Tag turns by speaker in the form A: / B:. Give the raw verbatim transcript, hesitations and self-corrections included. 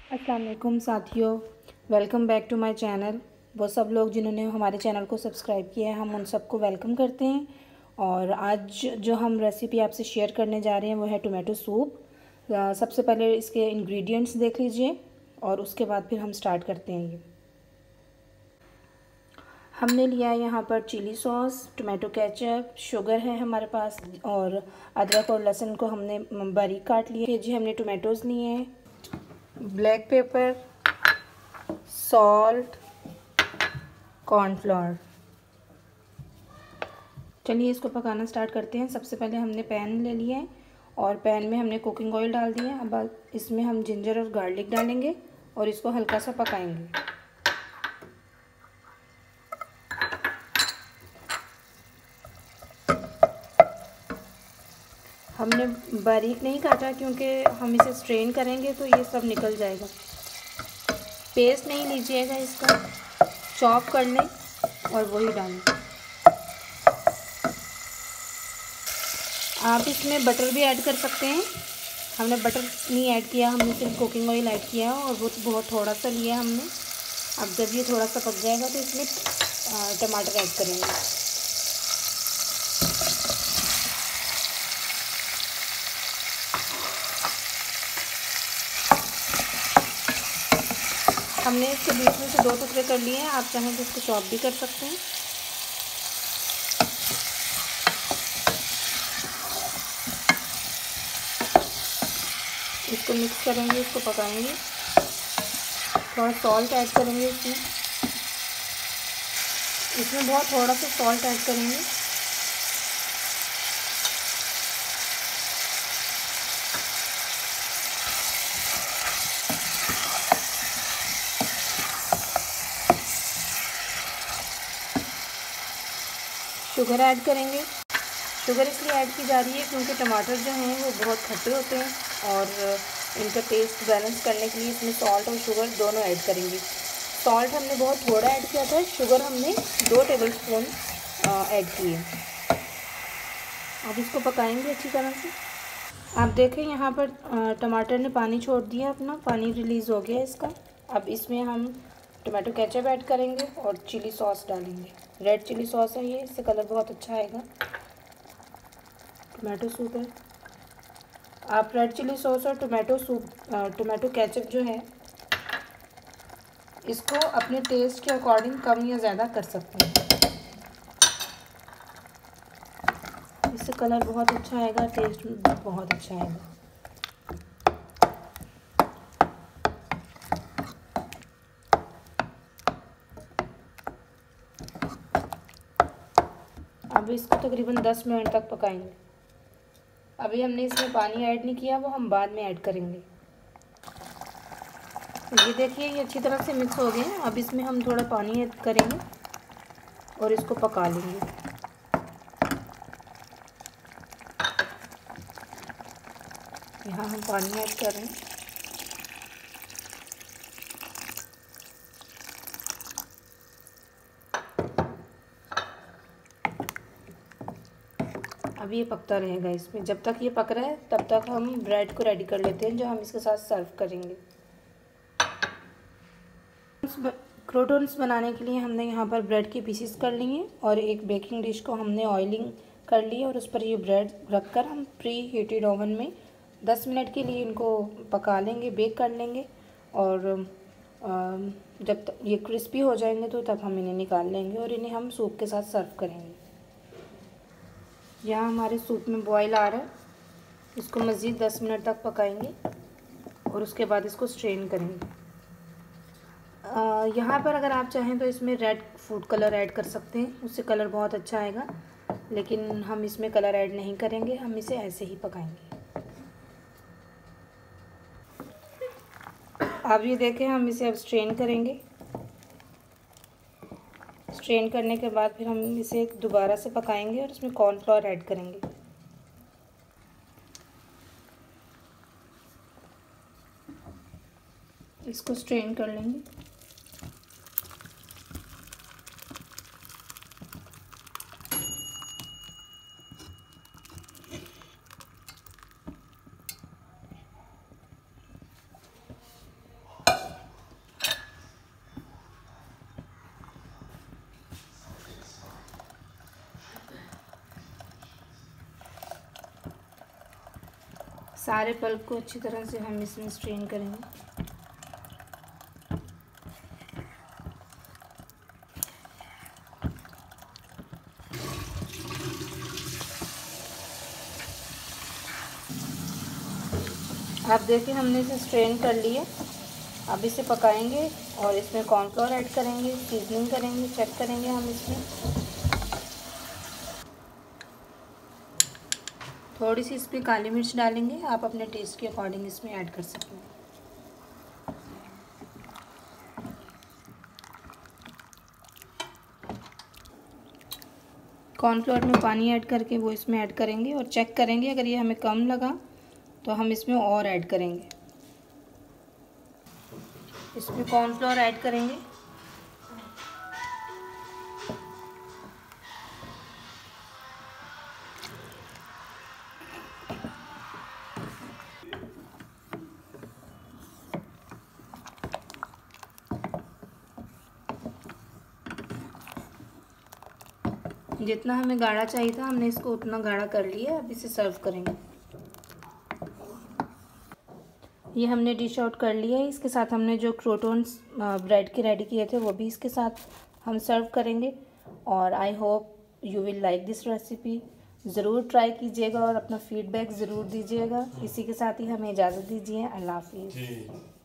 A: अस्सलाम वालेकुम साथियों, welcome back to my channel. वो सब लोग जिन्होंने हमारे चैनल को सब्सक्राइब किया है, हम उन सबको वेलकम करते हैं। और आज जो हम रेसिपी आपसे शेयर करने जा रहे हैं वो है टोमेटो सूप। अ, सबसे पहले इसके इंग्रेडिएंट्स देख लीजिए और उसके बाद फिर हम स्टार्ट करते हैं। ये हमने लिया है यहाँ पर chilli sauce, tomato ketchup, sugar है हमारे पास, और अदरक और लहसुन को हमने बारीक काट लिया है। जी हमने टोमेटोज़ लिए हैं, ब्लैक पेपर, सॉल्ट, कॉर्नफ्लोर। चलिए इसको पकाना स्टार्ट करते हैं। सबसे पहले हमने पैन ले लिया है और पैन में हमने कुकिंग ऑयल डाल दिया है। अब इसमें हम जिंजर और गार्लिक डालेंगे और इसको हल्का सा पकाएंगे। हमने बारीक नहीं काटा क्योंकि हम इसे स्ट्रेन करेंगे तो ये सब निकल जाएगा। पेस्ट नहीं लीजिएगा इसका, चॉप कर लें और वही डालें। आप इसमें बटर भी ऐड कर सकते हैं। हमने बटर नहीं ऐड किया, हमने सिर्फ कुकिंग ऑयल ऐड किया और वो बहुत थोड़ा सा लिया हमने। अब जब ये थोड़ा सा पक जाएगा तो इसमें टमाटर ऐड करेंगे। हमने इसके बीच में से दो टुकड़े कर लिए हैं, आप चाहें तो इसको चॉप भी कर सकते हैं। इसको मिक्स करेंगे, इसको पकाएंगे। थोड़ा सॉल्ट ऐड करेंगे इसमें इसमें बहुत थोड़ा सा सॉल्ट ऐड करेंगे। शुगर ऐड करेंगे। शुगर इसलिए ऐड की जा रही है क्योंकि टमाटर जो हैं वो बहुत खट्टे होते हैं और इनका टेस्ट बैलेंस करने के लिए इसमें सॉल्ट और शुगर दोनों ऐड करेंगे। सॉल्ट हमने बहुत थोड़ा ऐड किया था, शुगर हमने दो टेबलस्पून ऐड किए। अब इसको पकाएंगे अच्छी तरह से। आप देखें यहाँ पर टमाटर ने पानी छोड़ दिया, अपना पानी रिलीज़ हो गया इसका। अब इसमें हम टोमेटो केचप ऐड करेंगे और चिली सॉस डालेंगे। रेड चिली सॉस है ये, इससे कलर बहुत अच्छा आएगा। टोमेटो सूप है, आप रेड चिली सॉस और टोमेटो सूप टोमेटो केचप जो है इसको अपने टेस्ट के अकॉर्डिंग कम या ज़्यादा कर सकते हैं। इससे कलर बहुत अच्छा आएगा, टेस्ट बहुत अच्छा आएगा। अब इसको तकरीबन दस मिनट तक पकाएंगे। अभी हमने इसमें पानी ऐड नहीं किया, वो हम बाद में ऐड करेंगे। ये देखिए ये अच्छी तरह से मिक्स हो गए हैं। अब इसमें हम थोड़ा पानी ऐड करेंगे और इसको पका लेंगे। यहाँ हम पानी ऐड कर रहे हैं। अब ये पकता रहेगा इसमें। जब तक ये पक रहा है तब तक हम ब्रेड को रेडी कर लेते हैं जो हम इसके साथ सर्व करेंगे। क्रोटन्स बनाने के लिए हमने यहाँ पर ब्रेड के पीसेस कर लिए और एक बेकिंग डिश को हमने ऑयलिंग कर ली और उस पर ये ब्रेड रखकर हम प्री हीटेड ओवन में दस मिनट के लिए इनको पका लेंगे, बेक कर लेंगे। और जब तक ये क्रिस्पी हो जाएंगे तो तब हम इन्हें निकाल लेंगे और इन्हें हम सूप के साथ सर्व करेंगे। यहाँ हमारे सूप में बॉयल आ रहा है, इसको मज़ीद दस मिनट तक पकाएंगे और उसके बाद इसको स्ट्रेन करेंगे। यहाँ पर अगर आप चाहें तो इसमें रेड फूड कलर ऐड कर सकते हैं, उससे कलर बहुत अच्छा आएगा, लेकिन हम इसमें कलर ऐड नहीं करेंगे, हम इसे ऐसे ही पकाएंगे। अब ये देखें, हम इसे अब स्ट्रेन करेंगे। स्ट्रेन करने के बाद फिर हम इसे दोबारा से पकाएंगे और इसमें कॉर्नफ्लोर ऐड करेंगे। इसको स्ट्रेन कर लेंगे। सारे पल्प को अच्छी तरह से हम इसमें स्ट्रेन करेंगे। आप देखिए हमने इसे स्ट्रेन कर लिया। अब इसे पकाएंगे और इसमें कॉर्नफ्लोर ऐड करेंगे, सीजनिंग करेंगे, चेक करेंगे हम इसमें। थोड़ी सी इस पर काली मिर्च डालेंगे, आप अपने टेस्ट के अकॉर्डिंग इसमें ऐड कर सकते हैं। कॉर्नफ्लोर में पानी ऐड करके वो इसमें ऐड करेंगे और चेक करेंगे, अगर ये हमें कम लगा तो हम इसमें और ऐड करेंगे। इसमें कॉर्नफ्लोर ऐड करेंगे। जितना हमें गाढ़ा चाहिए था हमने इसको उतना गाढ़ा कर लिया। अब इसे सर्व करेंगे। ये हमने डिश आउट कर लिया है। इसके साथ हमने जो क्रोटॉन्स ब्रेड के रेडी किए थे वो भी इसके साथ हम सर्व करेंगे। और I hope you will like this recipe. ज़रूर ट्राई कीजिएगा और अपना फीडबैक ज़रूर दीजिएगा। इसी के साथ ही हमें इजाज़त दीजिए। अल्लाह हाफिज़।